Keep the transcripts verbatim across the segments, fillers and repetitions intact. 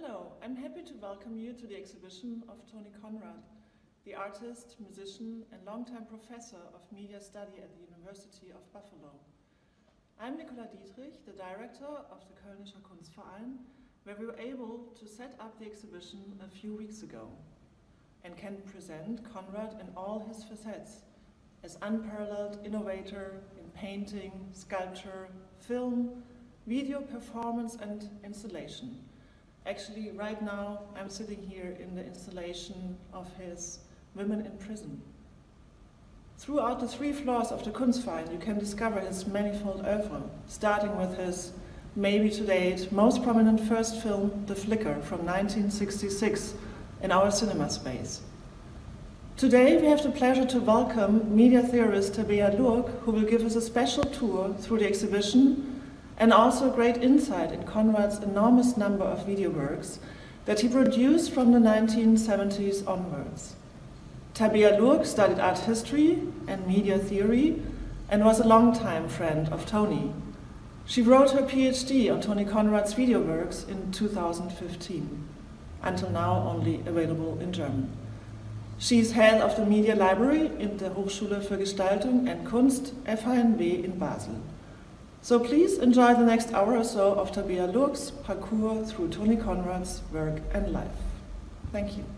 Hello, I'm happy to welcome you to the exhibition of Tony Conrad, the artist, musician and longtime professor of media study at the University of Buffalo. I'm Nicola Dietrich, the director of the Kölnischer Kunstverein, where we were able to set up the exhibition a few weeks ago and can present Conrad in all his facets as unparalleled innovator in painting, sculpture, film, video performance and installation. Actually, right now, I'm sitting here in the installation of his Women in Prison. Throughout the three floors of the Kunstverein, you can discover his manifold oeuvre, starting with his, maybe to date, most prominent first film, The Flicker, from nineteen sixty-six, in our cinema space. Today, we have the pleasure to welcome media theorist Tabea Luuk, who will give us a special tour through the exhibition and also great insight in Conrad's enormous number of video works that he produced from the nineteen seventies onwards. Tabea Luuk studied art history and media theory and was a longtime friend of Tony. She wrote her PhD on Tony Conrad's video works in two thousand fifteen, until now only available in German. She is head of the Media Library in der Hochschule für Gestaltung and Kunst, F H N W in Basel. So please enjoy the next hour or so of Tabea Luuk's parcours through Tony Conrad's work and life. Thank you.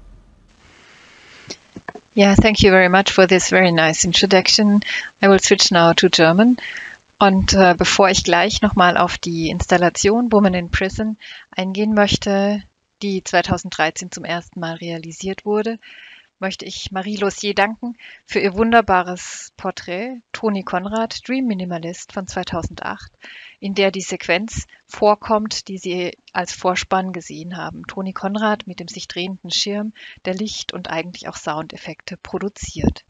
Yeah, thank you very much for this very nice introduction. I will switch now to German. Und äh, bevor ich gleich nochmal auf die Installation Women in Prison eingehen möchte, die zweitausenddreizehn zum ersten Mal realisiert wurde, möchte ich Marie Lossier danken für ihr wunderbares Porträt Tony Conrad, Dream Minimalist von zweitausendacht, in der die Sequenz vorkommt, die Sie als Vorspann gesehen haben. Tony Conrad mit dem sich drehenden Schirm, der Licht- und eigentlich auch Soundeffekte produziert.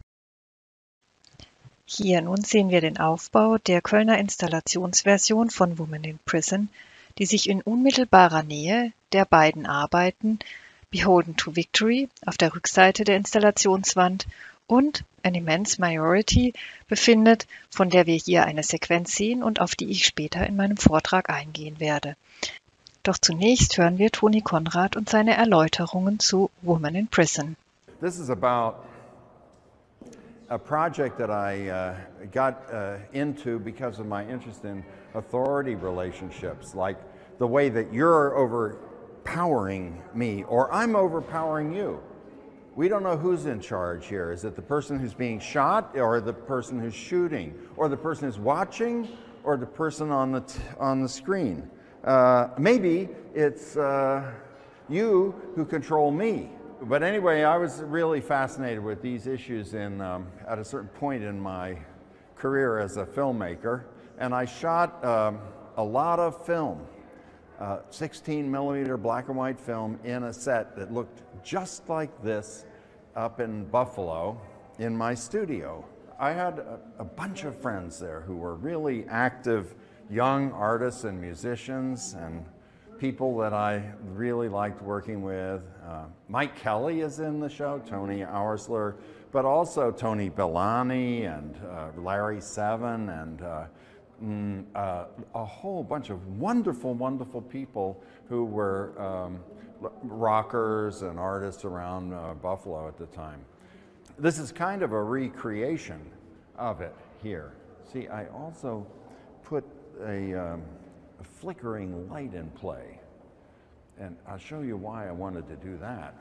Hier nun sehen wir den Aufbau der Kölner Installationsversion von Women in Prison, die sich in unmittelbarer Nähe der beiden Arbeiten Beholden to Victory auf der Rückseite der Installationswand und An Immense Majority befindet, von der wir hier eine Sequenz sehen und auf die ich später in meinem Vortrag eingehen werde. Doch zunächst hören wir Tony Conrad und seine Erläuterungen zu Woman in Prison. This is about a project that I uh, got uh, into because of my interest in authority relationships, like the way that you're over overpowering me, or I'm overpowering you. We don't know who's in charge here. Is it the person who's being shot, or the person who's shooting, or the person who's watching, or the person on the t on the screen? Uh, maybe it's uh, you who control me. But anyway, I was really fascinated with these issues in um, at a certain point in my career as a filmmaker, and I shot um, a lot of film. Uh, sixteen millimeter black and white film in a set that looked just like this up in Buffalo in my studio. I had a, a bunch of friends there who were really active young artists and musicians and people that I really liked working with. Uh, Mike Kelly is in the show, Tony Auersler, but also Tony Bellani and uh, Larry Seven and uh, Mm, uh, a whole bunch of wonderful, wonderful people who were um, rockers and artists around uh, Buffalo at the time. This is kind of a recreation of it here. See, I also put a, um, a flickering light in play, and I'll show you why I wanted to do that.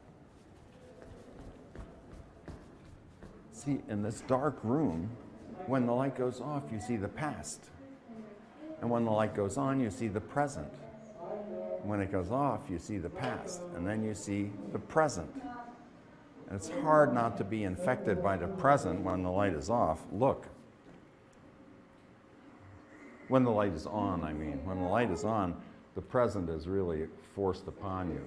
See, in this dark room, when the light goes off, you see the past. And when the light goes on, you see the present. When it goes off, you see the past. And then you see the present. And it's hard not to be infected by the present when the light is off. Look. When the light is on, I mean. When the light is on, the present is really forced upon you.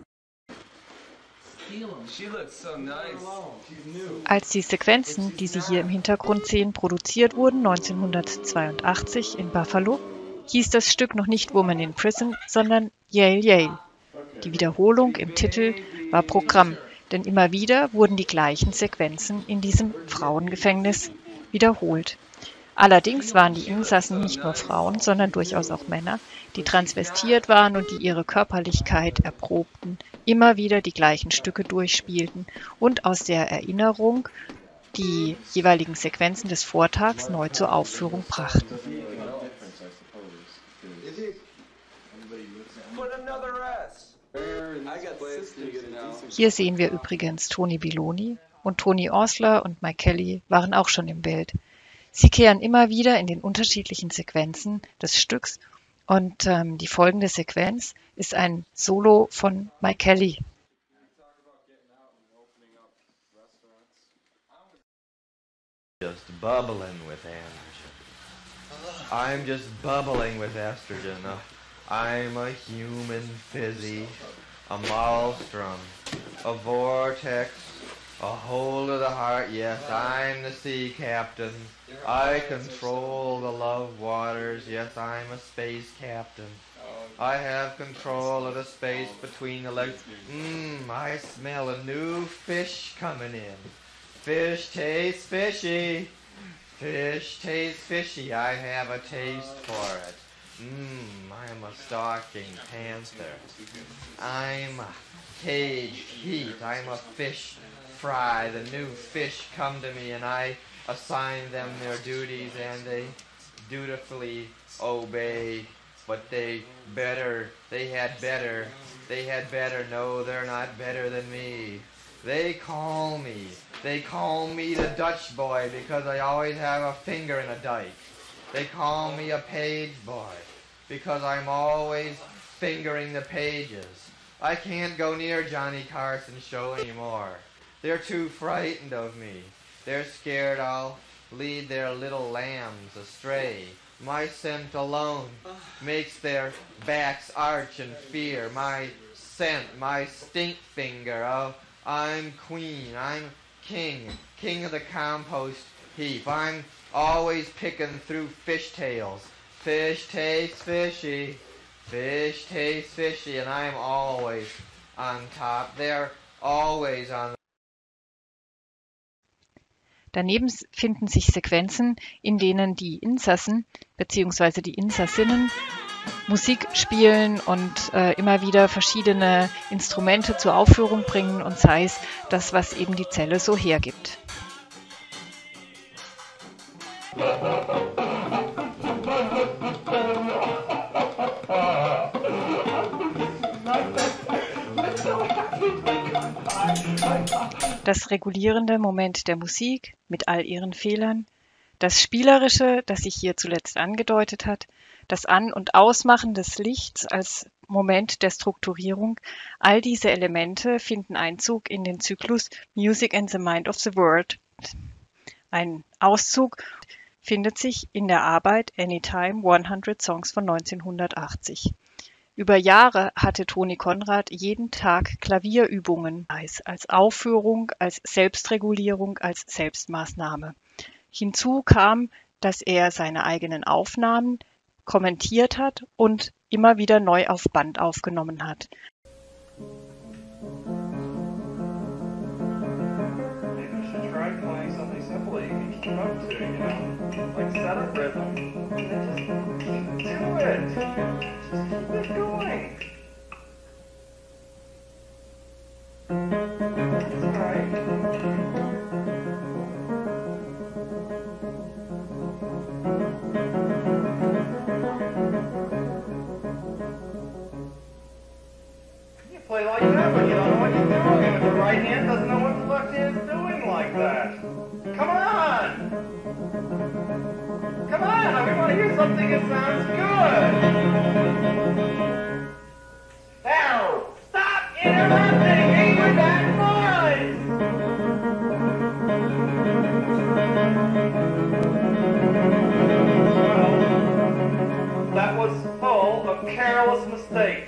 Als die Sequenzen, die Sie hier im Hintergrund sehen, produziert wurden, neunzehnhundertzweiundachtzig in Buffalo, hieß das Stück noch nicht Woman in Prison, sondern Yale Yale. Die Wiederholung im Titel war Programm, denn immer wieder wurden die gleichen Sequenzen in diesem Frauengefängnis wiederholt. Allerdings waren die Insassen nicht nur Frauen, sondern durchaus auch Männer, die transvestiert waren und die ihre Körperlichkeit erprobten, immer wieder die gleichen Stücke durchspielten und aus der Erinnerung die jeweiligen Sequenzen des Vortags neu zur Aufführung brachten. Hier sehen wir übrigens Tony Biloni, und Tony Osler und Mike Kelly waren auch schon im Bild. Sie kehren immer wieder in den unterschiedlichen Sequenzen des Stücks und ähm, die folgende Sequenz ist ein Solo von Mike Kelly. Just bubbling with androgen. I'm just bubbling with estrogen. Uh, I'm a human fizzy, a maelstrom, a vortex, a hole of the heart. Yes, I'm the sea captain. I control the love waters. Yes, I'm a space captain. I have control of the space between the legs. Mmm, I smell a new fish coming in. Fish tastes fishy. Fish tastes fishy. I have a taste for it. Mmm, I'm a stalking panther. I'm a caged heat. I'm a fish fry. The new fish come to me and I assign them their duties and they dutifully obey. But they better, they had better, they had better know they're not better than me. They call me, they call me the Dutch boy because I always have a finger in a dike. They call me a page boy because I'm always fingering the pages. I can't go near Johnny Carson's show anymore. They're too frightened of me. They're scared I'll lead their little lambs astray. My scent alone makes their backs arch in fear. My scent, my stink finger. Oh, I'm queen, I'm king, king of the compost heap. I'm always picking through fish tails. Fish tastes fishy, fish tastes fishy, and I'm always on top. They're always on. Daneben finden sich Sequenzen, in denen die Insassen bzw. die Insassinnen Musik spielen und äh, immer wieder verschiedene Instrumente zur Aufführung bringen und sei es das, was eben die Zelle so hergibt. Das regulierende Moment der Musik mit all ihren Fehlern, das Spielerische, das sich hier zuletzt angedeutet hat, das An- und Ausmachen des Lichts als Moment der Strukturierung, all diese Elemente finden Einzug in den Zyklus Music and the Mind of the World. Ein Auszug findet sich in der Arbeit Anytime hundert Songs von neunzehnhundertachtzig. Über Jahre hatte Tony Conrad jeden Tag Klavierübungen als Aufführung, als Selbstregulierung, als Selbstmaßnahme. Hinzu kam, dass er seine eigenen Aufnahmen kommentiert hat und immer wieder neu auf Band aufgenommen hat. Play like that when you don't know what you're doing, and if the right hand doesn't know what the left hand's doing like that. Come on! Come on! We want to hear something that sounds good! Now, stop interrupting me with that noise! Well, that was full of careless mistakes.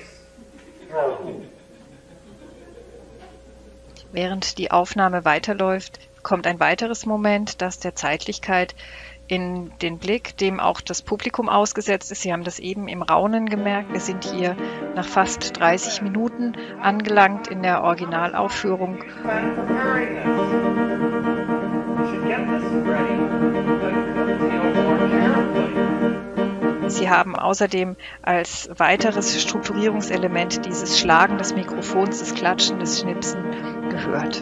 Während die Aufnahme weiterläuft, kommt ein weiteres Moment, das der Zeitlichkeit in den Blick, dem auch das Publikum ausgesetzt ist. Sie haben das eben im Raunen gemerkt. Wir sind hier nach fast dreißig Minuten angelangt in der Originalaufführung. You should get this ready. The, the, the, Sie haben außerdem als weiteres Strukturierungselement dieses Schlagen des Mikrofons, das Klatschen, das Schnipsen gehört.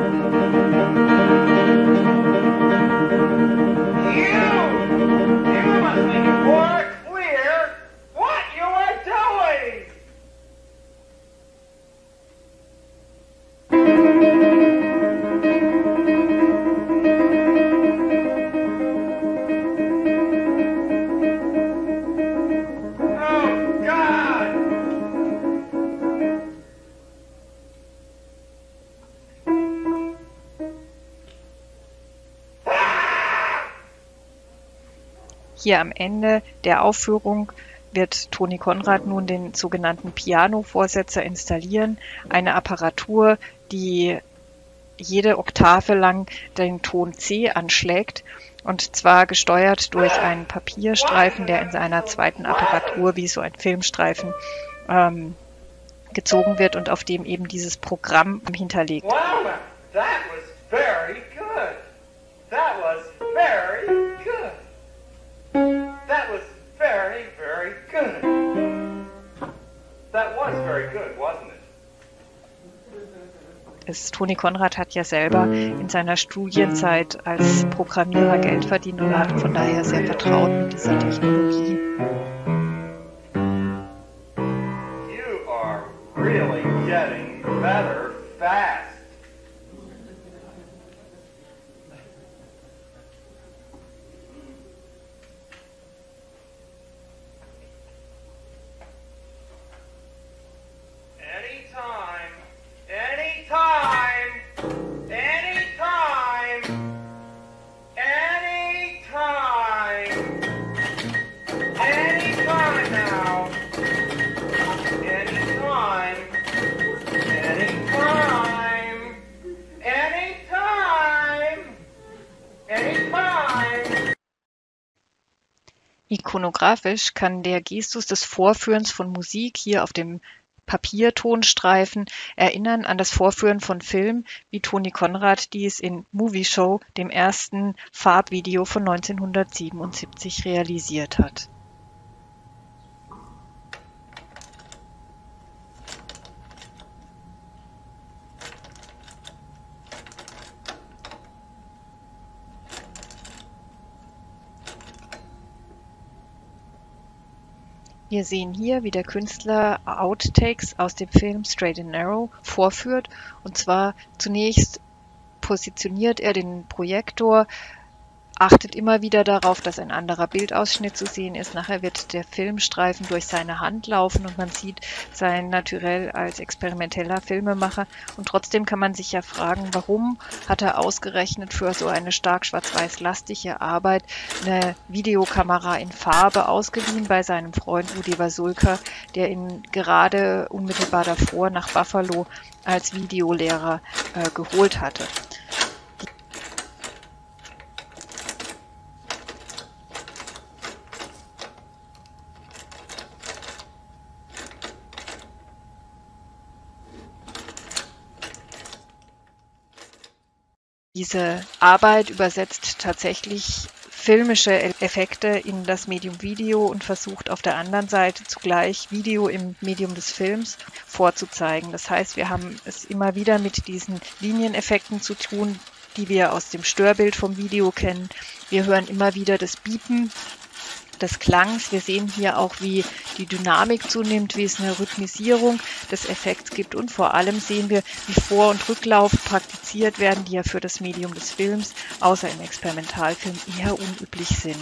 Hier am Ende der Aufführung wird Toni Konrad nun den sogenannten Piano-Vorsetzer installieren, eine Apparatur, die jede Oktave lang den Ton C anschlägt, und zwar gesteuert durch einen Papierstreifen, der in seiner zweiten Apparatur wie so ein Filmstreifen ähm, gezogen wird und auf dem eben dieses Programm hinterlegt. Wow, that was very good. That was very good. That was very, very good. That was very good, wasn't it? Es, Toni Konrad hat ja selber in seiner Studienzeit als Programmierer Geld verdient und war von daher sehr vertraut mit dieser Technologie. You are really getting better fast. Anytime, anytime, anytime, anytime, anytime now, anytime, anytime, anytime, anytime. Ikonografisch kann der Gestus des Vorführens von Musik hier auf dem Papiertonstreifen erinnern an das Vorführen von Film, wie Toni Konrad dies in Movie Show, dem ersten Farbvideo von neunzehnhundertsiebenundsiebzig, realisiert hat. Wir sehen hier, wie der Künstler Outtakes aus dem Film Straight and Narrow vorführt. Und zwar zunächst positioniert er den Projektor, achtet immer wieder darauf, dass ein anderer Bildausschnitt zu sehen ist. Nachher wird der Filmstreifen durch seine Hand laufen und man sieht sein Naturell als experimenteller Filmemacher. Und trotzdem kann man sich ja fragen, warum hat er ausgerechnet für so eine stark schwarz-weiß-lastige Arbeit eine Videokamera in Farbe ausgeliehen bei seinem Freund Rudi Wasulka, der ihn gerade unmittelbar davor nach Buffalo als Videolehrer äh, geholt hatte. Diese Arbeit übersetzt tatsächlich filmische Effekte in das Medium Video und versucht auf der anderen Seite zugleich Video im Medium des Films vorzuzeigen. Das heißt, wir haben es immer wieder mit diesen Linieneffekten zu tun, die wir aus dem Störbild vom Video kennen. Wir hören immer wieder das Biepen des Klangs. Wir sehen hier auch, wie die Dynamik zunimmt, wie es eine Rhythmisierung des Effekts gibt, und vor allem sehen wir, wie Vor- und Rücklauf praktiziert werden, die ja für das Medium des Films, außer im Experimentalfilm, eher unüblich sind.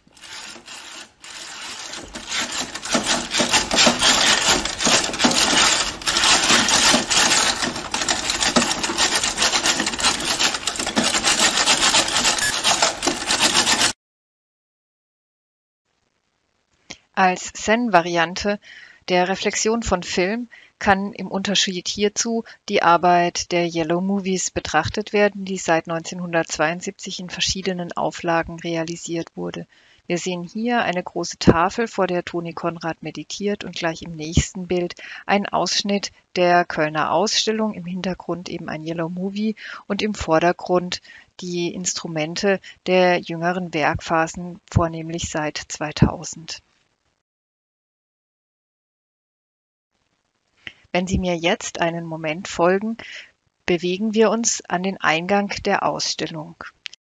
Als Zen-Variante der Reflexion von Film kann im Unterschied hierzu die Arbeit der Yellow Movies betrachtet werden, die seit neunzehnhundertzweiundsiebzig in verschiedenen Auflagen realisiert wurde. Wir sehen hier eine große Tafel, vor der Toni Konrad meditiert, und gleich im nächsten Bild ein Ausschnitt der Kölner Ausstellung, im Hintergrund eben ein Yellow Movie und im Vordergrund die Instrumente der jüngeren Werkphasen, vornehmlich seit zweitausend. Wenn Sie mir jetzt einen Moment folgen, bewegen wir uns an den Eingang der Ausstellung.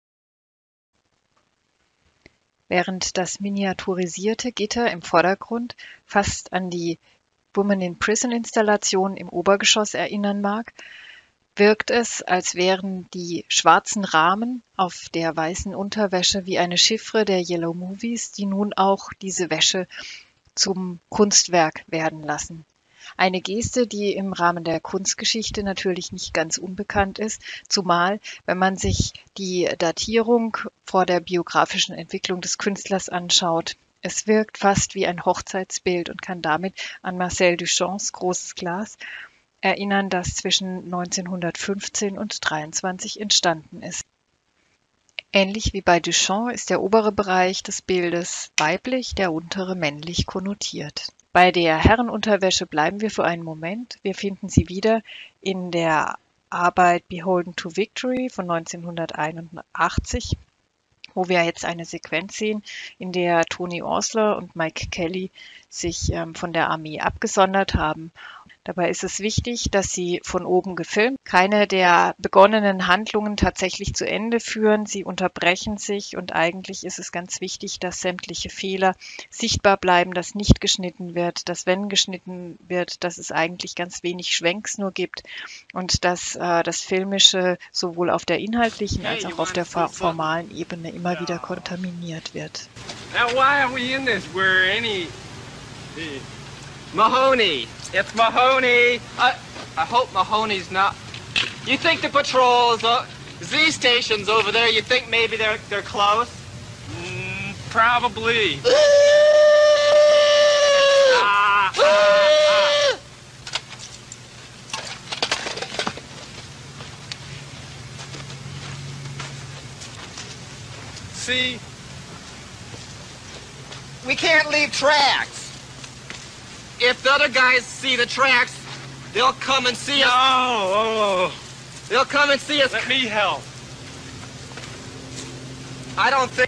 Während das miniaturisierte Gitter im Vordergrund fast an die Women in Prison Installation im Obergeschoss erinnern mag, wirkt es, als wären die schwarzen Rahmen auf der weißen Unterwäsche wie eine Chiffre der Yellow Movies, die nun auch diese Wäsche zum Kunstwerk werden lassen. Eine Geste, die im Rahmen der Kunstgeschichte natürlich nicht ganz unbekannt ist, zumal wenn man sich die Datierung vor der biografischen Entwicklung des Künstlers anschaut. Es wirkt fast wie ein Hochzeitsbild und kann damit an Marcel Duchamps Großes Glas erinnern, das zwischen neunzehnhundertfünfzehn und dreiundzwanzig entstanden ist. Ähnlich wie bei Duchamp ist der obere Bereich des Bildes weiblich, der untere männlich konnotiert. Bei der Herrenunterwäsche bleiben wir für einen Moment. Wir finden sie wieder in der Arbeit Beholden to Victory von neunzehnhunderteinundachtzig, wo wir jetzt eine Sequenz sehen, in der Tony Osler und Mike Kelly sich ähm, von der Armee abgesondert haben. Dabei ist es wichtig, dass sie von oben gefilmt, keine der begonnenen Handlungen tatsächlich zu Ende führen. Sie unterbrechen sich und eigentlich ist es ganz wichtig, dass sämtliche Fehler sichtbar bleiben, dass nicht geschnitten wird, dass wenn geschnitten wird, dass es eigentlich ganz wenig Schwenks nur gibt und dass äh, das Filmische sowohl auf der inhaltlichen als auch auf der formalen Ebene immer wieder kontaminiert wird. Now why are we in this? We're any... Mahoney! It's Mahoney! I, I hope Mahoney's not... You think the patrols, uh, Z stations over there, you think maybe they're, they're close? Mm, probably. ah, ah, ah. See? We can't leave tracks. If the other guys see the tracks, they'll come and see us. No, oh. They'll come and see us. Let me help. I don't think...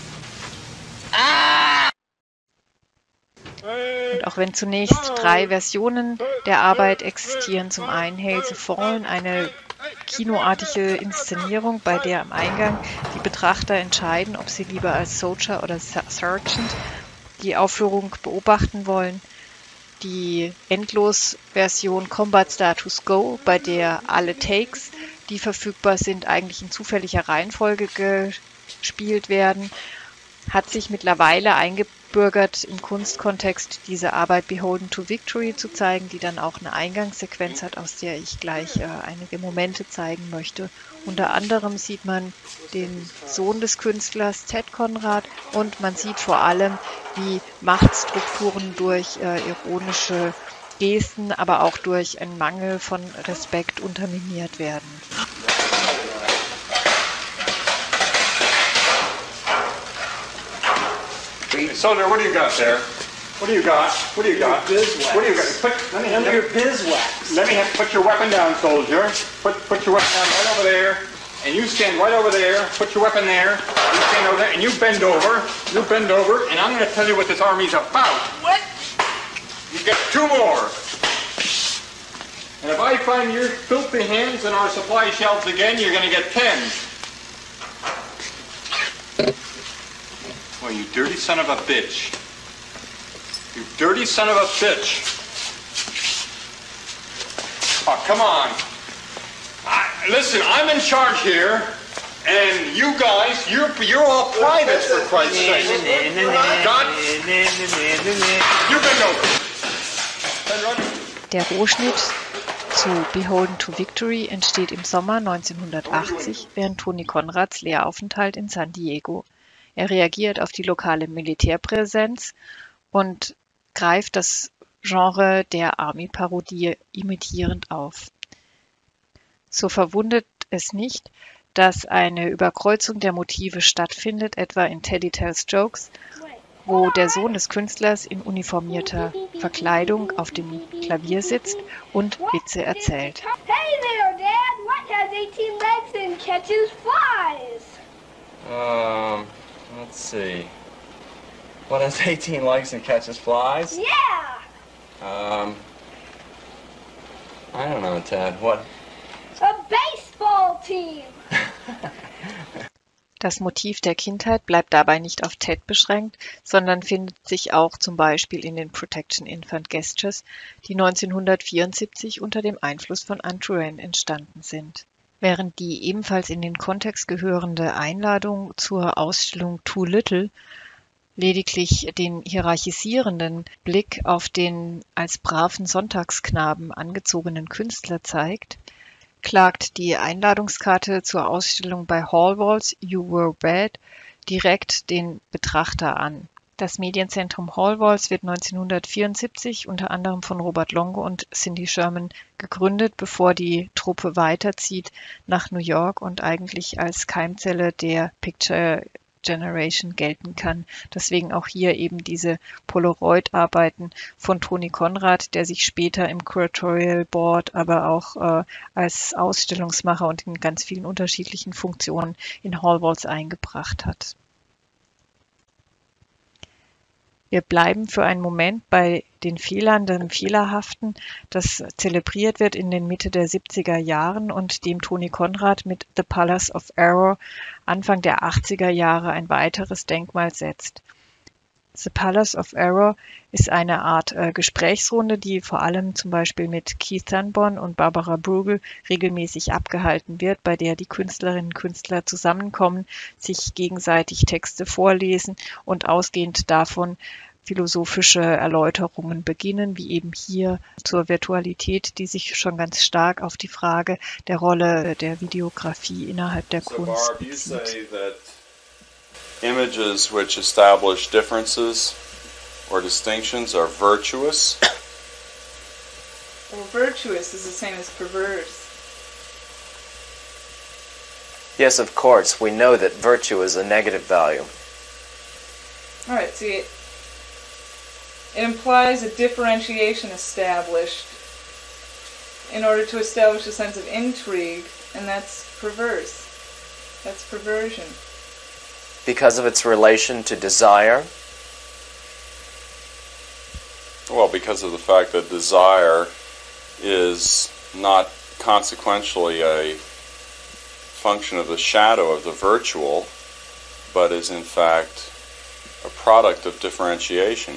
Ah! Und auch wenn zunächst drei Versionen der Arbeit existieren, zum einen Hail the Fallen, eine kinoartige Inszenierung, bei der am Eingang die Betrachter entscheiden, ob sie lieber als Soldier oder Sergeant die Aufführung beobachten wollen. Die Endlos-Version Combat Status Go, bei der alle Takes, die verfügbar sind, eigentlich in zufälliger Reihenfolge gespielt werden, hat sich mittlerweile eingebürgert, im Kunstkontext diese Arbeit Beholden to Victory zu zeigen, die dann auch eine Eingangssequenz hat, aus der ich gleich äh, einige Momente zeigen möchte. Unter anderem sieht man den Sohn des Künstlers, Ted Conrad, und man sieht vor allem, wie Machtstrukturen durch äh, ironische Gesten, aber auch durch einen Mangel von Respekt unterminiert werden. Soldier, what do you got there? What do you got? What do you got? What do you got? Put, let me have your beeswax. Let me have, put your weapon down, soldier. Put put your weapon down right over there, and you stand right over there. Put your weapon there. You stand over there, and you bend over. You bend over, and I'm going to tell you what this army's about. What? You get two more. And if I find your filthy hands in our supply shelves again, you're going to get ten. Oh, you dirty son of a bitch. You dirty son of a bitch. Oh, come on. I, listen, I'm in charge here, and you guys, you're, you're all privates, for Christ's sake. God, you bend over. Der Rohschnitt zu Beholden to Victory entsteht im Sommer neunzehnhundertachtzig während Tony Conrads Lehraufenthalt in San Diego. Er reagiert auf die lokale Militärpräsenz und greift das Genre der Army-Parodie imitierend auf. So verwundert es nicht, dass eine Überkreuzung der Motive stattfindet, etwa in Teddy Tells Jokes, wo der Sohn des Künstlers in uniformierter Verkleidung auf dem Klavier sitzt und Witze erzählt. Hey there, Dad! What has eighteen legs and catches flies? Um, let's see. What has eighteen legs and catches flies? Yeah! Um, I don't know, Ted. What? A baseball team. Das Motiv der Kindheit bleibt dabei nicht auf Ted beschränkt, sondern findet sich auch zum Beispiel in den Protection Infant Gestures, die neunzehnhundertvierundsiebzig unter dem Einfluss von Anne Turan entstanden sind. Während die ebenfalls in den Kontext gehörende Einladung zur Ausstellung Too Little lediglich den hierarchisierenden Blick auf den als braven Sonntagsknaben angezogenen Künstler zeigt, klagt die Einladungskarte zur Ausstellung bei Hallwalls You Were Bad direkt den Betrachter an. Das Medienzentrum Hallwalls wird neunzehnhundertvierundsiebzig unter anderem von Robert Longo und Cindy Sherman gegründet, bevor die Truppe weiterzieht nach New York und eigentlich als Keimzelle der Picture Generation gelten kann. Deswegen auch hier eben diese Polaroid-Arbeiten von Tony Conrad, der sich später im Curatorial Board, aber auch äh, als Ausstellungsmacher und in ganz vielen unterschiedlichen Funktionen in Hallwalls eingebracht hat. Wir bleiben für einen Moment bei den Fehlern, dem Fehlerhaften, das zelebriert wird in den Mitte der siebziger Jahren und dem Tony Conrad mit The Palace of Error Anfang der achtziger Jahre ein weiteres Denkmal setzt. The Palace of Error ist eine Art äh, Gesprächsrunde, die vor allem zum Beispiel mit Keith Sanborn und Barbara Bruegel regelmäßig abgehalten wird, bei der die Künstlerinnen und Künstler zusammenkommen, sich gegenseitig Texte vorlesen und ausgehend davon philosophische Erläuterungen beginnen, wie eben hier zur Virtualität, die sich schon ganz stark auf die Frage der Rolle der Videografie innerhalb der so Kunst Barb, you bezieht. say that images which establish differences or distinctions are virtuous. Well, virtuous is the same as perverse. Yes, of course. We know that virtue is a negative value. All right, see, it, it implies a differentiation established in order to establish a sense of intrigue, and that's perverse. That's perversion. Because of its relation to desire? Well, because of the fact that desire is not consequentially a function of the shadow of the virtual, but is in fact a product of differentiation.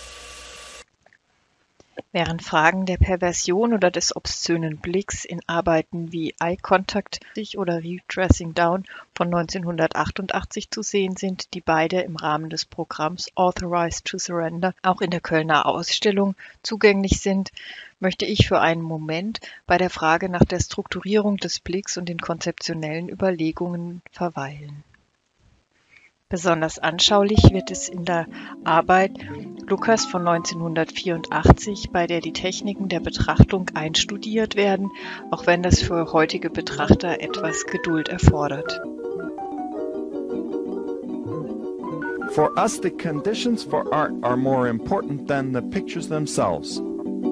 Während Fragen der Perversion oder des obszönen Blicks in Arbeiten wie Eye Contact oder Redressing Down von neunzehnhundertachtundachtzig zu sehen sind, die beide im Rahmen des Programms Authorized to Surrender auch in der Kölner Ausstellung zugänglich sind, möchte ich für einen Moment bei der Frage nach der Strukturierung des Blicks und den konzeptionellen Überlegungen verweilen. Besonders anschaulich wird es in der Arbeit Lucas von neunzehnhundertvierundachtzig, bei der die Techniken der Betrachtung einstudiert werden, auch wenn das für heutige Betrachter etwas Geduld erfordert. For us, the conditions for art are more important than the pictures themselves.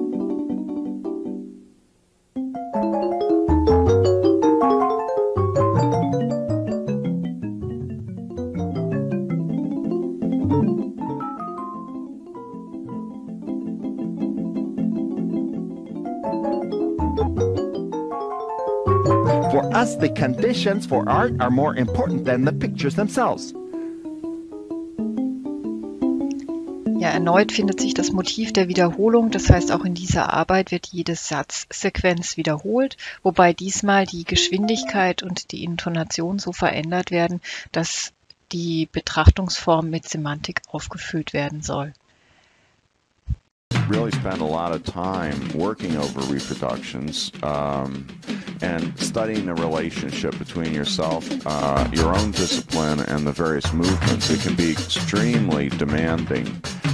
For us, the conditions for art are more important than the pictures themselves. Ja, erneut findet sich das Motiv der Wiederholung, das heißt auch in dieser Arbeit wird jede Satzsequenz wiederholt, wobei diesmal die Geschwindigkeit und die Intonation so verändert werden, dass die Betrachtungsform mit Semantik aufgefüllt werden soll. Really spend a lot of time working over reproductions um, and studying the relationship between yourself, uh, your own discipline, and the various movements. It can be extremely demanding.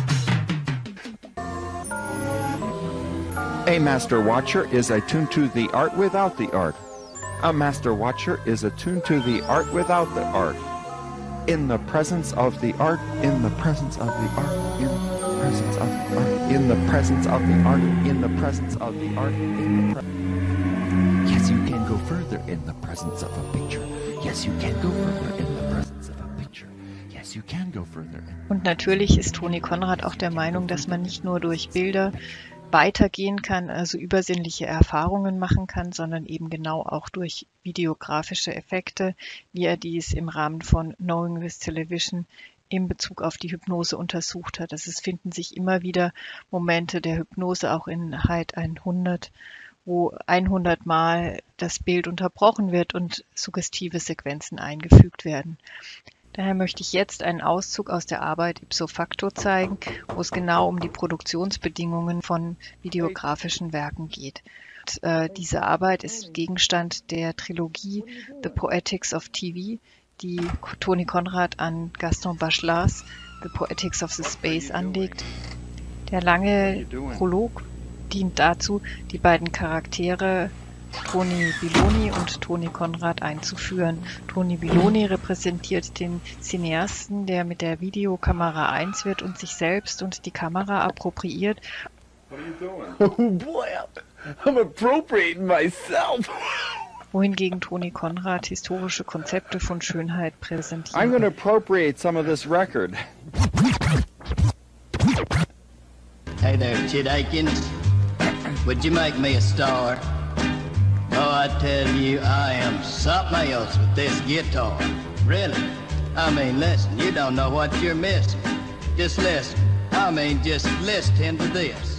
A master watcher is attuned to the art without the art. A master watcher is attuned to the art without the art. In the presence of the art, in the presence of the art, in the presence of the art, in the presence of the art, in the presence of the art, in the pre- Yes, you can go further in the presence of a picture. Yes, you can go further in the presence of a picture. Yes, you can go further. Und natürlich ist Tony Conrad auch der Meinung, dass man nicht nur durch Bilder weitergehen kann, also übersinnliche Erfahrungen machen kann, sondern eben genau auch durch videografische Effekte, wie er dies im Rahmen von Knowing with Television in Bezug auf die Hypnose untersucht hat. Also es finden sich immer wieder Momente der Hypnose auch in Hyde hundert, wo hundert Mal das Bild unterbrochen wird und suggestive Sequenzen eingefügt werden. Daher möchte ich jetzt einen Auszug aus der Arbeit ipso facto zeigen, wo es genau um die Produktionsbedingungen von videografischen Werken geht. Und, äh, diese Arbeit ist Gegenstand der Trilogie The Poetics of T V, die Tony Conrad an Gaston Bachelars The Poetics of the Space anlegt. Der lange Prolog dient dazu, die beiden Charaktere Tony Biloni und Tony Conrad einzuführen. Tony Biloni repräsentiert den Cineasten, der mit der Videokamera eins wird und sich selbst und die Kamera appropriiert. Oh boy, I'm appropriating myself. Wohingegen Tony Conrad historische Konzepte von Schönheit präsentiert. I'm going to appropriate some of this record. Hey there, Chet Akins. Would you make me a star? Oh, I tell you, I am something else with this guitar. Really? I mean, listen, you don't know what you're missing. Just listen. I mean, just listen to this.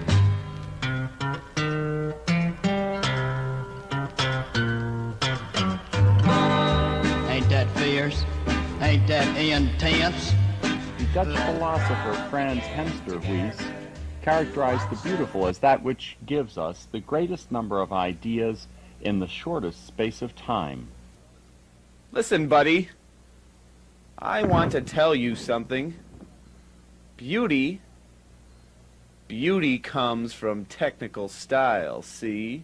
Ain't that fierce? Ain't that intense? The Dutch philosopher Frans Hemsterhuis characterized the beautiful as that which gives us the greatest number of ideas in the shortest space of time. Listen, buddy. I want to tell you something. Beauty, beauty comes from technical style, see?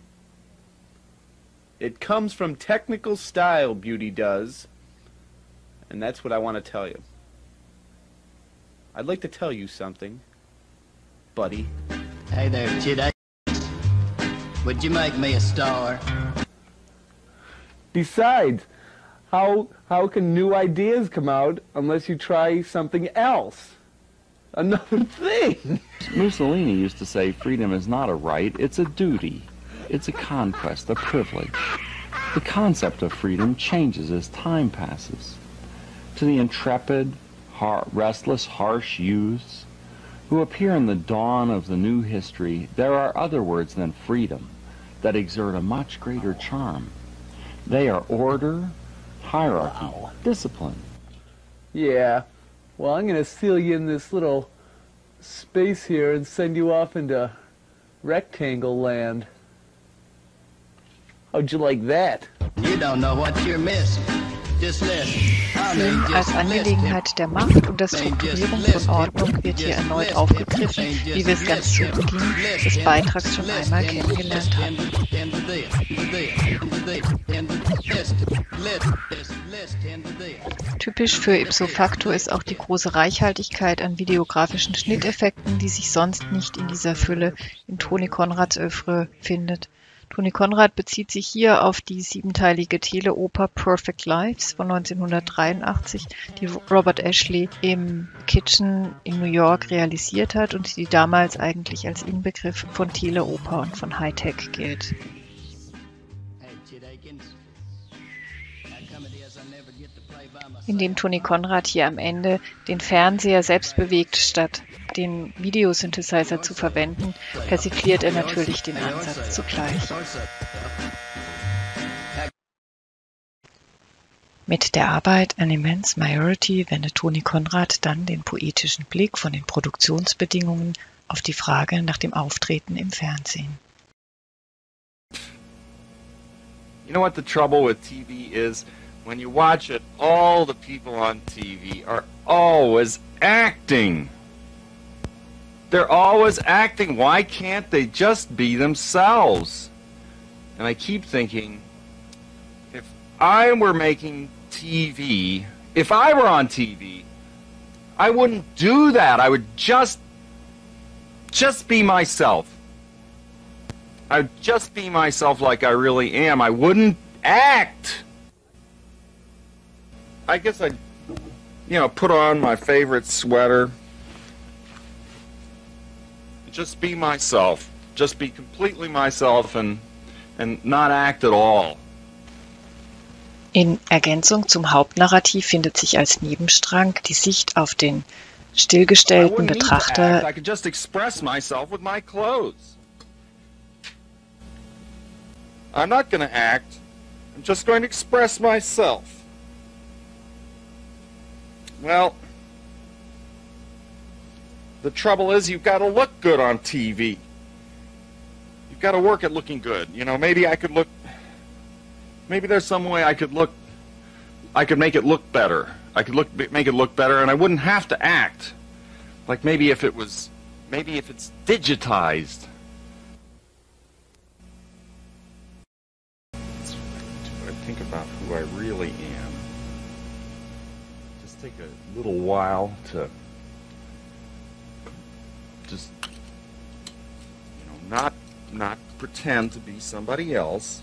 It comes from technical style, beauty does. And that's what I want to tell you. I'd like to tell you something. Buddy. Hey there, Chet. Would you make me a star? Besides, how how can new ideas come out unless you try something else? Another thing. Mussolini used to say freedom is not a right, it's a duty. It's a conquest, a privilege. The concept of freedom changes as time passes. To the intrepid, har- restless, harsh youths who appear in the dawn of the new history, there are other words than freedom that exert a much greater charm. They are order, hierarchy, wow. discipline. Yeah, well, I'm going to seal you in this little space here and send you off into rectangle land. How'd you like that? You don't know what you're missing. Film als Angelegenheit der Macht und der Strukturierung von Ordnung wird hier erneut aufgegriffen, wie wir es ganz zu Beginn des Beitrags schon einmal kennengelernt haben. Typisch für ipso facto ist auch die große Reichhaltigkeit an videografischen Schnitteffekten, die sich sonst nicht in dieser Fülle in Tony Conrads Œuvre findet. Tony Conrad bezieht sich hier auf die siebenteilige Teleoper Perfect Lives von neunzehnhundertdreiundachtzig, die Robert Ashley im Kitchen in New York realisiert hat und die damals eigentlich als Inbegriff von Teleoper und von Hightech gilt. Indem Tony Conrad hier am Ende den Fernseher selbst bewegt, statt den Videosynthesizer zu verwenden, persifliert er natürlich den Ansatz zugleich. Mit der Arbeit An Immense Majority wendet Tony Conrad dann den poetischen Blick von den Produktionsbedingungen auf die Frage nach dem Auftreten im Fernsehen. You know what the trouble with T V is? When you watch it, all the people on T V are always acting. They're always acting. Why can't they just be themselves? And I keep thinking, if I were making T V, if I were on T V, I wouldn't do that. I would just, just be myself. I'd just be myself like I really am. I wouldn't act. I guess I'd, you know, put on my favorite sweater, just be myself. Just be completely myself and, and not act at all. In Ergänzung zum Hauptnarrativ findet sich als Nebenstrang die Sicht auf den stillgestellten Betrachter. I could just express myself with my clothes. I'm not going to act. I'm just going to express myself. Well, the trouble is you've got to look good on T V. You've got to work at looking good. You know, maybe I could look, maybe there's some way I could look, I could make it look better. I could look, make it look better and I wouldn't have to act. Like maybe if it was, maybe if it's digitized. I think about who I really am. Just take a little while to just, you know, not not pretend to be somebody else.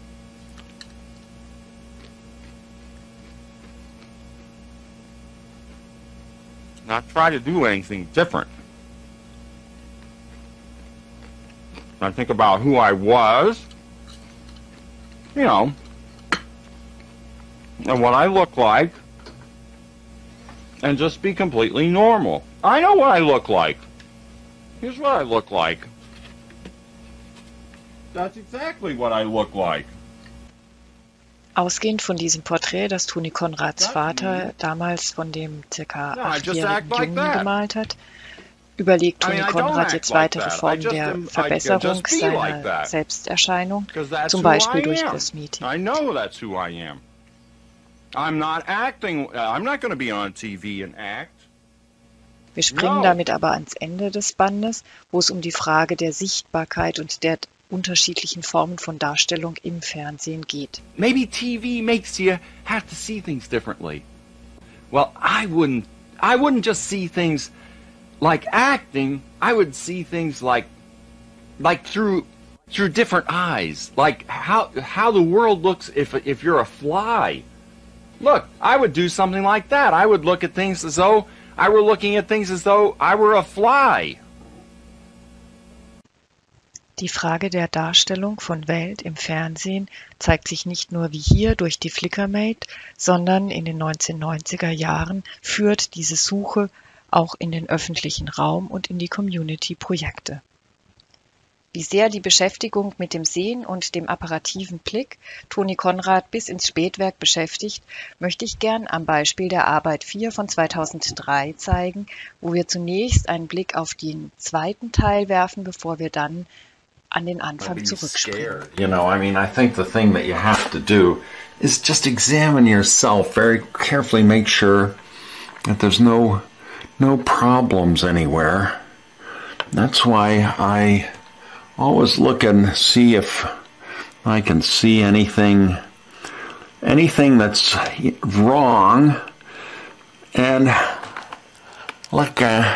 Not try to do anything different. I think about who I was, you know, and what I look like, and just be completely normal. I know what I look like. Here's what I look like. That's exactly what I look like. Ausgehend von diesem Porträt, das Toni Konrads Vater damals von dem circa achtjährigen Jungen gemalt hat, überlegt Toni Konrad jetzt weitere Formen der Verbesserung seiner Selbsterscheinung, zum Beispiel durch das Meeting. I know that's who I am. I'm not acting, I'm not going to be on T V and act. Wir springen damit aber ans Ende des Bandes, wo es um die Frage der Sichtbarkeit und der unterschiedlichen Formen von Darstellung im Fernsehen geht. Maybe T V makes you have to see things differently. Well, I wouldn't I wouldn't just see things like acting, I would see things like like through through different eyes, like how how the world looks if if you're a fly. Look, I would do something like that. I would look at things as though I were looking at things as though I were a fly. Die Frage der Darstellung von Welt im Fernsehen zeigt sich nicht nur wie hier durch die Flickermaid, sondern in den neunzehnhundertneunziger Jahren führt diese Suche auch in den öffentlichen Raum und in die Community-Projekte. Wie sehr die Beschäftigung mit dem Sehen und dem apparativen Blick Toni Konrad bis ins Spätwerk beschäftigt, möchte ich gern am Beispiel der Arbeit vier von zweitausenddrei zeigen, wo wir zunächst einen Blick auf den zweiten Teil werfen, bevor wir dann an den Anfang zurückspringen. You know, I mean, I think the thing that you have to do is just examine yourself very carefully, make sure that there's no no problems anywhere. That's why I always look and see if I can see anything anything that's wrong, and look, uh,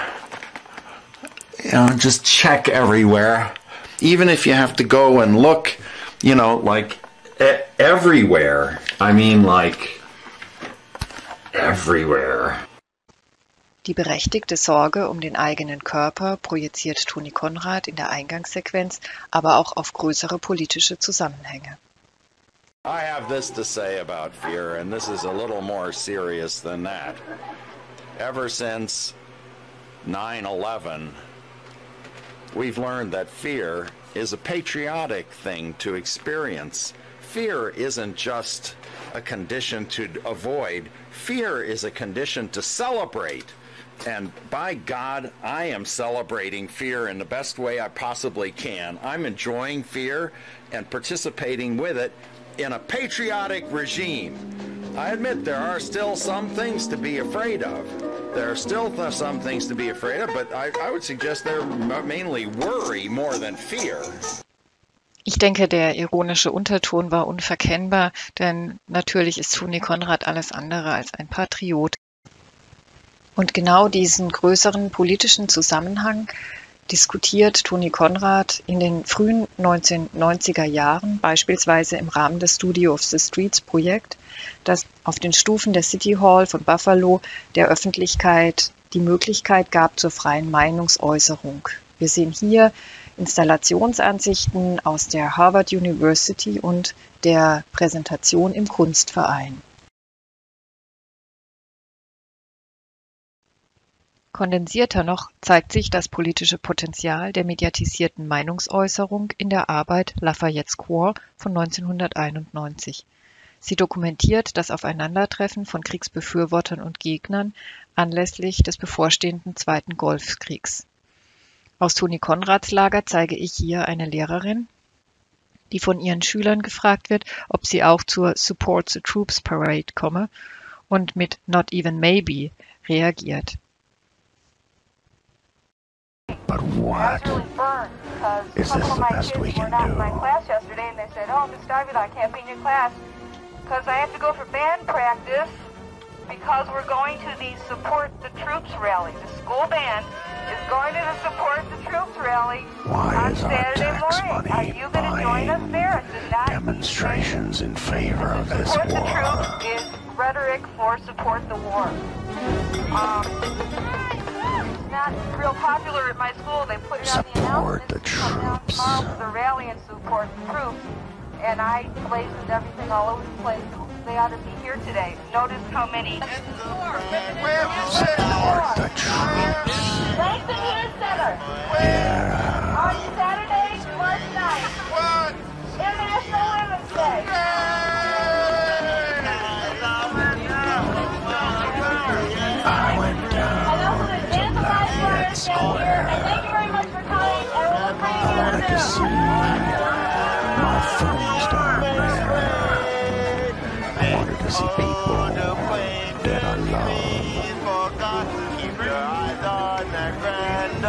you know, just check everywhere. Even if you have to go and look, you know, like e- everywhere. I mean, like everywhere. Die berechtigte Sorge um den eigenen Körper projiziert Toni Konrad in der Eingangssequenz, aber auch auf größere politische Zusammenhänge. I have this to say about fear, and this is a little more serious than that. Ever since nine eleven, we've learned that fear is a patriotic thing to experience. Fear isn't just a condition to avoid. Fear is a condition to celebrate. And by God, I am celebrating fear in the best way I possibly can. I'm enjoying fear and participating with it in a patriotic regime. I admit there are still some things to be afraid of. There are still th- some things to be afraid of, but I, I would suggest they're mainly worry more than fear. Ich denke, der ironische Unterton war unverkennbar, denn natürlich ist Toni Konrad alles andere als ein Patriot. Und genau diesen größeren politischen Zusammenhang diskutiert Toni Konrad in den frühen neunzehnhundertneunziger Jahren, beispielsweise im Rahmen des Studio of the Streets Projekt, das auf den Stufen der City Hall von Buffalo der Öffentlichkeit die Möglichkeit gab zur freien Meinungsäußerung Wir sehen hier Installationsansichten aus der Harvard University und der Präsentation im Kunstverein. Kondensierter noch zeigt sich das politische Potenzial der mediatisierten Meinungsäußerung in der Arbeit Lafayette's Corps von neunzehnhunderteinundneunzig. Sie dokumentiert das Aufeinandertreffen von Kriegsbefürwortern und Gegnern anlässlich des bevorstehenden Zweiten Golfkriegs. Aus Toni Konrads Lager zeige ich hier eine Lehrerin, die von ihren Schülern gefragt wird, ob sie auch zur Support the Troops Parade komme und mit Not even maybe reagiert. But what is this the best we can do? My class yesterday, and they said, "Oh, Miss Davila, I can't be in your class because I have to go for band practice because we're going to the Support the Troops rally. The school band is going to the Support the Troops rally Why on is our Saturday tax morning. money Are you going to join us there?" It's not demonstrations in favor of this Support the war? Troops is rhetoric for support the war. Um, it's not real popular at my school. They put it on the announcement. The troops. Tomorrow for the rally and support the troops, and I blazoned everything all over the place. They ought to be here today. Notice how many. Support the troops. Langston Hughes Center. Yeah. On Saturday, March ninth. International Women's Day. I went down to Lafayette Square. Thank you very much for coming, and we'll look I wanted to see my friends down there. I wanted to see people that I love. Keep your eyes on that grand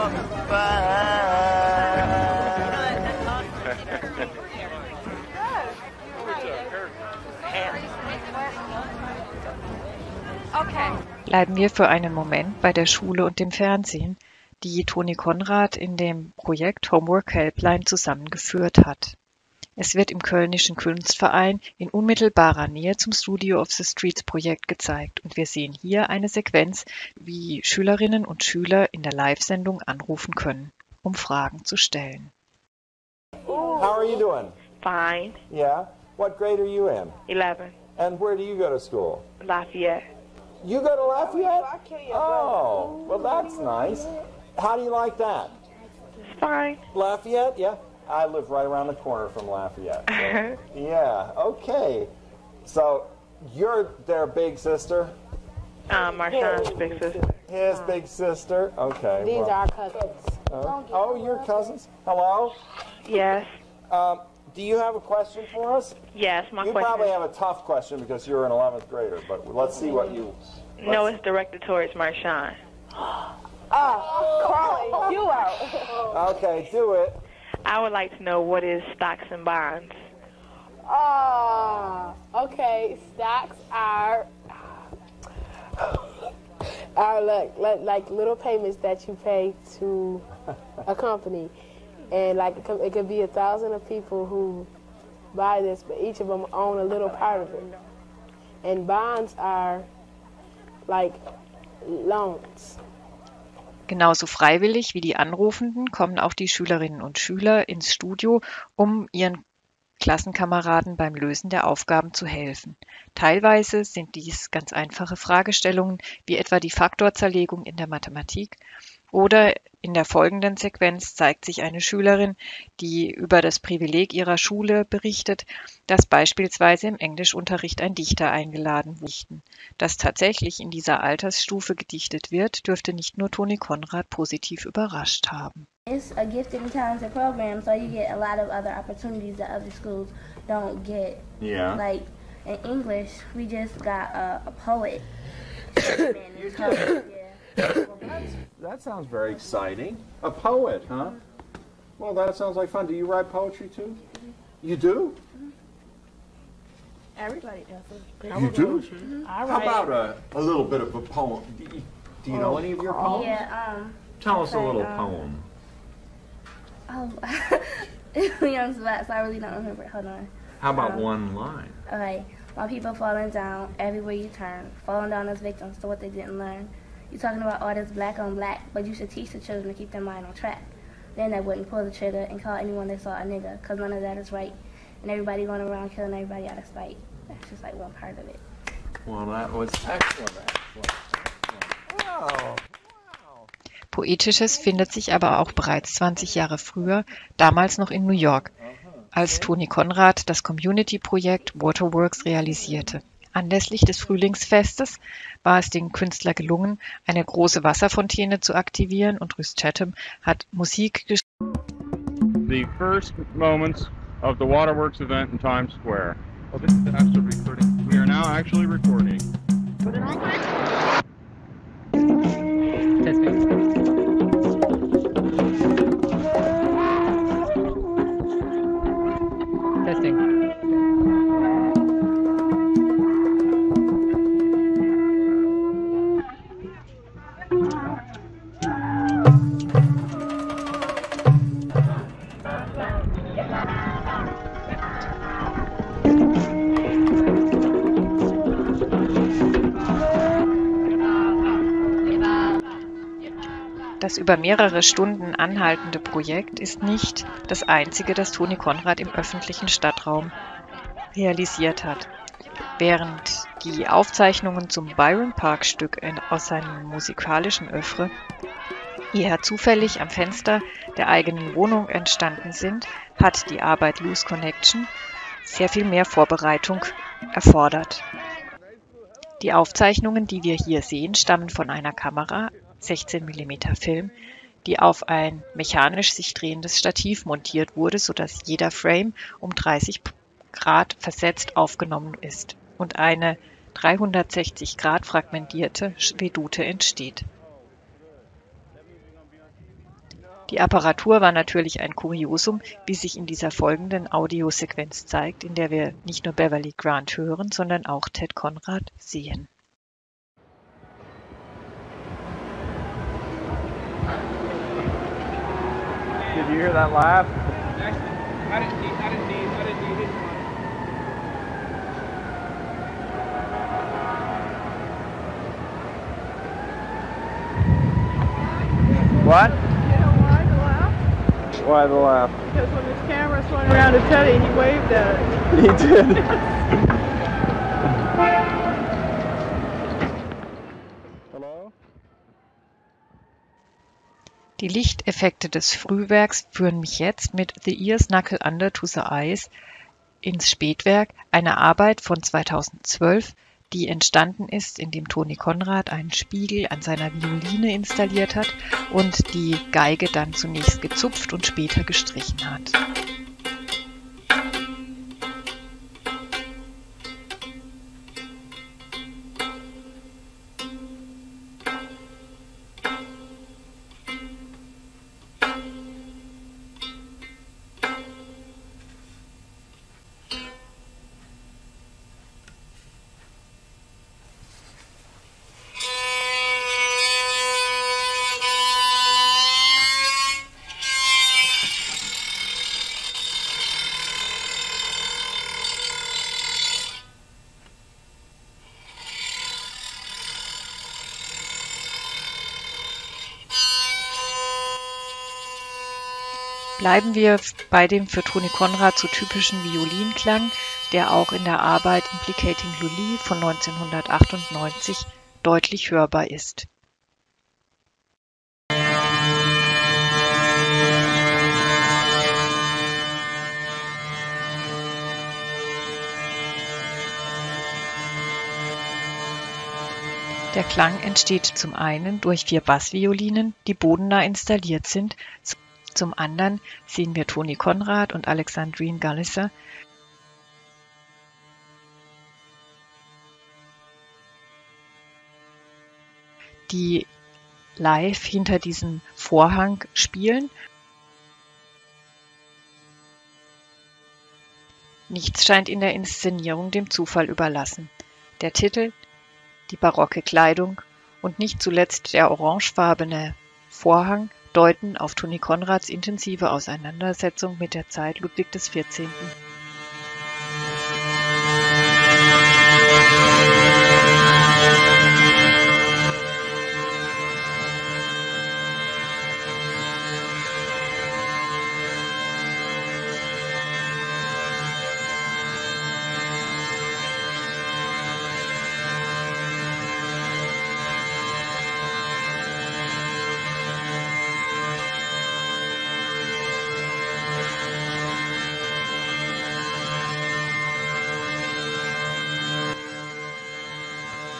Okay. Bleiben wir für einen Moment bei der Schule und dem Fernsehen, die Toni Konrad in dem Projekt Homework Helpline zusammengeführt hat. Es wird im Kölnischen Kunstverein in unmittelbarer Nähe zum Studio of the Streets Projekt gezeigt und wir sehen hier eine Sequenz, wie Schülerinnen und Schüler in der Live-Sendung anrufen können, um Fragen zu stellen. How are you doing? Fine. Yeah? What grade are you in? eleven. And where do you go to school? Lafayette. You go to Lafayette? Oh, well that's nice. How do you like that? It's fine. Lafayette, yeah? I live right around the corner from Lafayette. So, yeah, okay. So, you're their big sister? Um, Marshawn's big sister. His big sister? Okay. These well. are our cousins. Oh, oh, your cousins? Hello? Yes. Um, do you have a question for us? Yes, my you question. You probably have a tough question because you're an eleventh grader, but let's see what you... No, it's directed towards Marshawn. Ah, calling you out. Okay, do it. I would like to know what is stocks and bonds. Ah, uh, okay. Stocks are are like, like like little payments that you pay to a company, and like it could, it could be a thousand of people who buy this, but each of them own a little part of it. And bonds are like loans. Genauso freiwillig wie die Anrufenden kommen auch die Schülerinnen und Schüler ins Studio, um ihren Klassenkameraden beim Lösen der Aufgaben zu helfen. Teilweise sind dies ganz einfache Fragestellungen, wie etwa die Faktorzerlegung in der Mathematik, oder in der folgenden Sequenz zeigt sich eine Schülerin, die über das Privileg ihrer Schule berichtet, dass beispielsweise im Englischunterricht ein Dichter eingeladen wurde. Dass tatsächlich in dieser Altersstufe gedichtet wird, dürfte nicht nur Toni Konrad positiv überrascht haben. It's a gifted and talented program, so you get a lot of other opportunities that other schools don't get. Yeah. Like in English, we just got a, a poet. Well, that's, that sounds very exciting. A poet, huh? Well, that sounds like fun. Do you write poetry too? You do? Everybody does it. You do? Mm-hmm. I How write. about a, a little bit of a poem? Do you, do you know any of your poems? Yeah, um. Tell us a okay, little um, poem. Oh, Young Spot, so I really don't remember it. Hold on. How about um, one line? Okay. My people falling down everywhere you turn, falling down as victims to what they didn't learn. you're talking about all this black on black, but you should teach the children to keep their mind on track. Then they wouldn't pull the trigger and call anyone they saw a nigga, because none of that is right. And everybody going around killing everybody out of spite. That's just like one part of it. Well, that was excellent. Excellent. Wow. Poetisches findet sich aber auch bereits zwanzig Jahre früher, damals noch in New York, als Tony Conrad das Community-Projekt Waterworks realisierte. Anlässlich des Frühlingsfestes war es dem Künstler gelungen, eine große Wasserfontäne zu aktivieren, und Rhys Chatham hat Musik geschrieben. The first moments of the Waterworks event in Times Square. Oh, this is actually recording. We are now actually recording. Testing. Das über mehrere Stunden anhaltende Projekt ist nicht das einzige, das Tony Conrad im öffentlichen Stadtraum realisiert hat. Während die Aufzeichnungen zum Byron Park Stück aus seinem musikalischen Oeuvre eher zufällig am Fenster der eigenen Wohnung entstanden sind, hat die Arbeit Loose Connection sehr viel mehr Vorbereitung erfordert. Die Aufzeichnungen, die wir hier sehen, stammen von einer Kamera, sechzehn Millimeter Film, die auf ein mechanisch sich drehendes Stativ montiert wurde, sodass jeder Frame um dreißig Grad versetzt aufgenommen ist und eine dreihundertsechzig Grad fragmentierte Vedute entsteht. Die Apparatur war natürlich ein Kuriosum, wie sich in dieser folgenden Audiosequenz zeigt, in der wir nicht nur Beverly Grant hören, sondern auch Ted Conrad sehen. Did you hear that laugh? Actually, I didn't need, I didn't need, I didn't need his one. What? You know why the laugh? Why the laugh? Because when this camera swung around to Teddy, he waved at it. He did. Die Lichteffekte des Frühwerks führen mich jetzt mit The Ears Knuckle Under to the Eyes ins Spätwerk, eine Arbeit von zweitausendzwölf, die entstanden ist, indem Tony Conrad einen Spiegel an seiner Violine installiert hat und die Geige dann zunächst gezupft und später gestrichen hat. Bleiben wir bei dem für Tony Conrad so typischen Violinklang, der auch in der Arbeit Implicating Lully von neunzehnhundertachtundneunzig deutlich hörbar ist. Der Klang entsteht zum einen durch vier Bassviolinen, die bodennah installiert sind. Zum anderen sehen wir Tony Conrad und Alexandrine Galliser, die live hinter diesem Vorhang spielen. Nichts scheint in der Inszenierung dem Zufall überlassen. Der Titel, die barocke Kleidung und nicht zuletzt der orangefarbene Vorhang deuten auf Tony Conrads intensive Auseinandersetzung mit der Zeit Ludwig des Vierzehnten.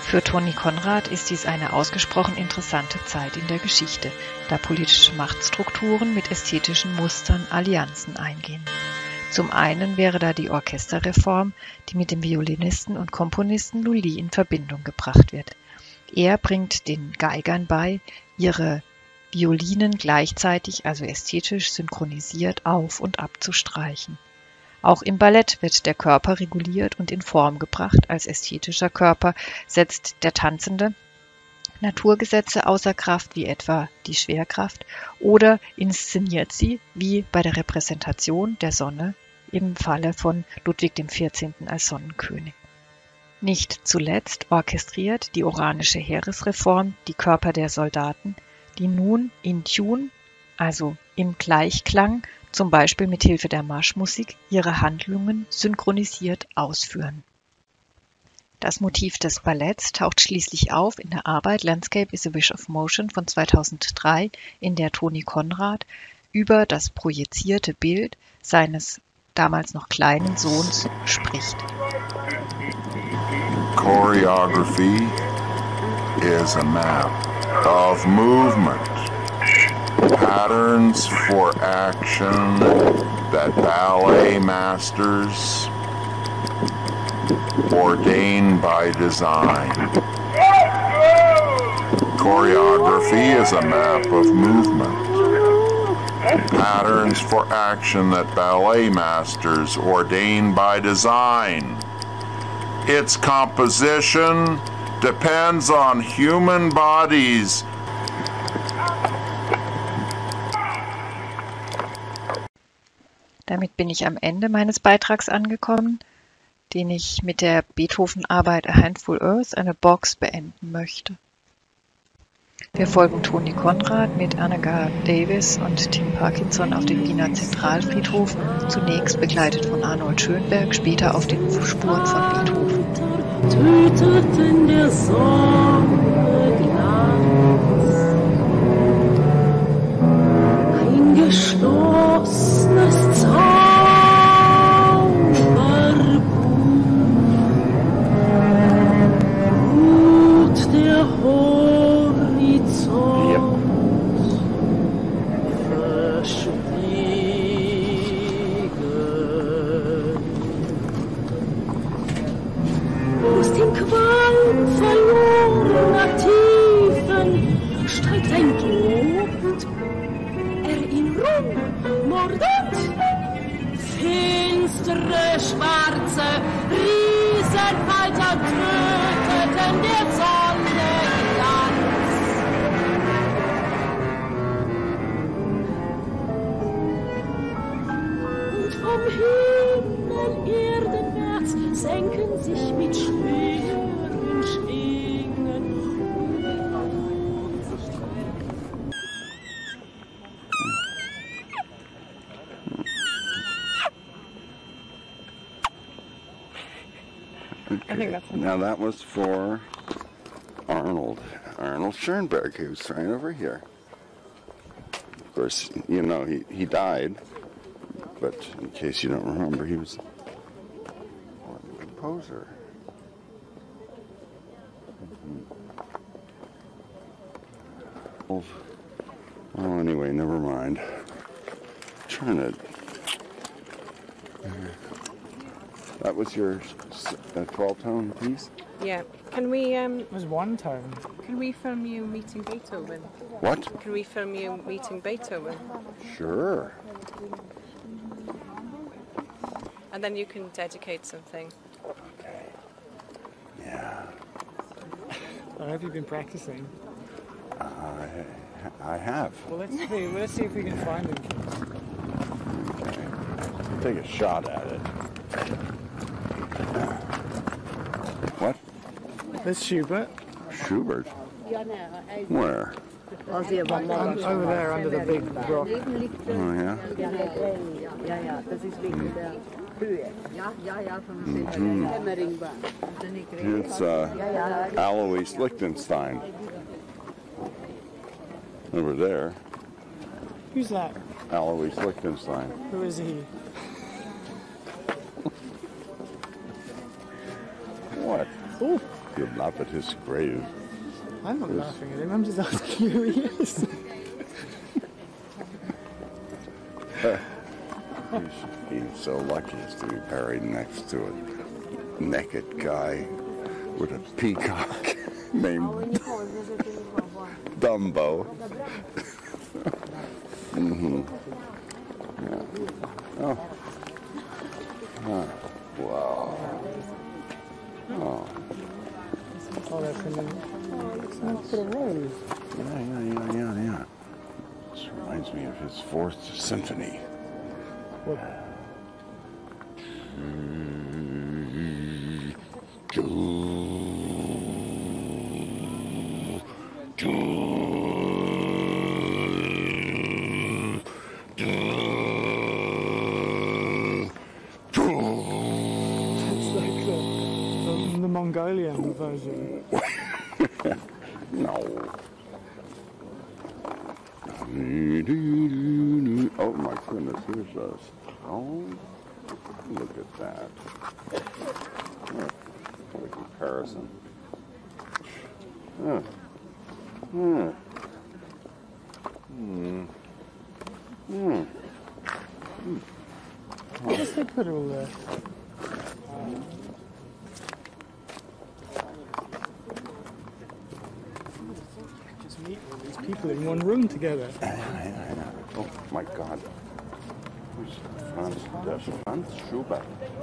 Für Toni Conrad ist dies eine ausgesprochen interessante Zeit in der Geschichte, da politische Machtstrukturen mit ästhetischen Mustern Allianzen eingehen. Zum einen wäre da die Orchesterreform, die mit dem Violinisten und Komponisten Lully in Verbindung gebracht wird. Er bringt den Geigern bei, ihre Violinen gleichzeitig, also ästhetisch synchronisiert, auf- und abzustreichen. Auch im Ballett wird der Körper reguliert und in Form gebracht. Als ästhetischer Körper setzt der Tanzende Naturgesetze außer Kraft, wie etwa die Schwerkraft, oder inszeniert sie, wie bei der Repräsentation der Sonne im Falle von Ludwig dem vierzehnten als Sonnenkönig. Nicht zuletzt orchestriert die Oranische Heeresreform die Körper der Soldaten, die nun in Tune, also im Gleichklang, zum Beispiel mit Hilfe der Marschmusik, ihre Handlungen synchronisiert ausführen. Das Motiv des Balletts taucht schließlich auf in der Arbeit Landscape is a Wish of Motion von zweitausenddrei, in der Toni Conrad über das projizierte Bild seines damals noch kleinen Sohns spricht. Choreography is a map of movement, patterns for action that ballet masters ordained by design. Choreography is a map of movement, patterns for action that ballet masters ordained by design. Its composition depends on human bodies. Damit bin ich am Ende meines Beitrags angekommen, den ich mit der Beethoven-Arbeit A Handful Earth, eine Box, beenden möchte. Wir folgen Toni Conrad mit Anna Davis und Tim Parkinson auf dem Wiener Zentralfriedhof, zunächst begleitet von Arnold Schönberg, später auf den Spuren von Beethoven. Tötet in der Sonne Glanz, ein geschlossenes Zauberbuch, ruht der Horizont, verschwiegen. Aus dem Qualm verlorener Tiefen steigt ein Tod, Erinnerung mordend, finstere, schwarze Riesenfalter töteten der Sonne Glanz. Und vom Himmel erdenwärts senken sich mit schweren Schwingen. I think that's now that was for Arnold, Arnold Schoenberg, who's right over here. Of course, you know, he, he died, but in case you don't remember, he was a composer. Oh, anyway, never mind. I'm trying to... That was your twelve-tone piece? Yeah. Can we, um... It was one tone. Can we film you meeting Beethoven? What? Can we film you meeting Beethoven? Sure. And then you can dedicate something. Okay. Yeah. I hope you've been practicing. I, I have. Well, let's see. Well, let's see if we can find him. Okay. Take a shot at it. What? There's Schubert. Schubert? Where? Un- over there, under the big rock. Oh, yeah? Mm-hmm. It's uh, Alois Lichtenstein. Over there. Who's that? Alois Lichtenstein. Who is he? What? Ooh. You laugh at his grave. I'm not laughing at him, I'm just asking you who he is. he's, he's so lucky to be buried next to a naked guy with a peacock named Dumbo. mm-hmm. Yeah. Oh. Huh. Wow. Oh. Oh, that's an next to the nose. Yeah, yeah, yeah, yeah, yeah. This reminds me of his fourth symphony. What? The Mongolian version. No. Oh my goodness, here's a stone. Look at that. What a comparison. Huh. Hmm. Hmm. Hmm. I guess they put it all there. Just meet all these people in one room together. Oh my God. Who's Franz, there's Franz Schubert.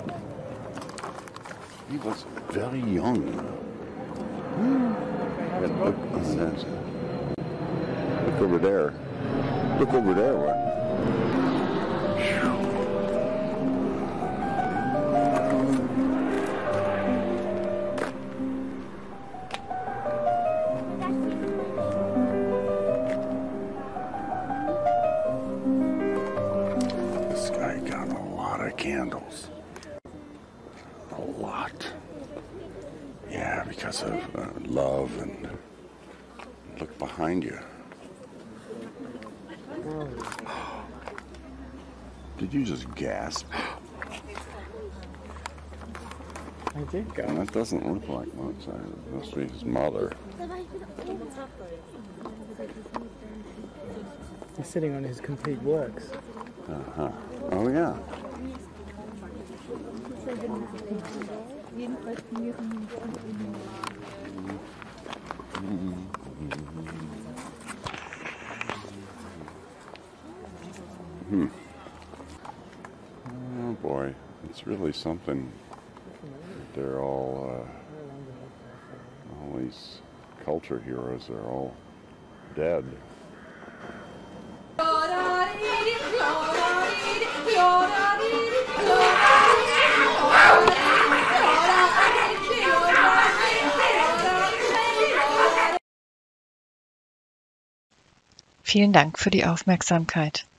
He was very young. And look, look over there. Look over there. What? This guy got a lot of candles. A lot. Yeah, because of uh, love and look behind you. Did you just gasp? I did gasp. That doesn't look like much. It must be his mother. He's sitting on his complete works. Uh-huh. Oh, yeah. Hmm. Oh boy, it's really something. They're all, uh, all these culture heroes, they're all dead. Vielen Dank für die Aufmerksamkeit.